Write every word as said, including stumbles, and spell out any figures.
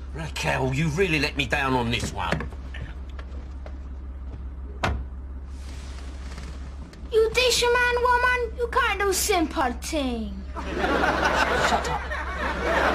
Raquel, you really let me down on this one. You dish man, woman, you can't do simple thing. Shut up.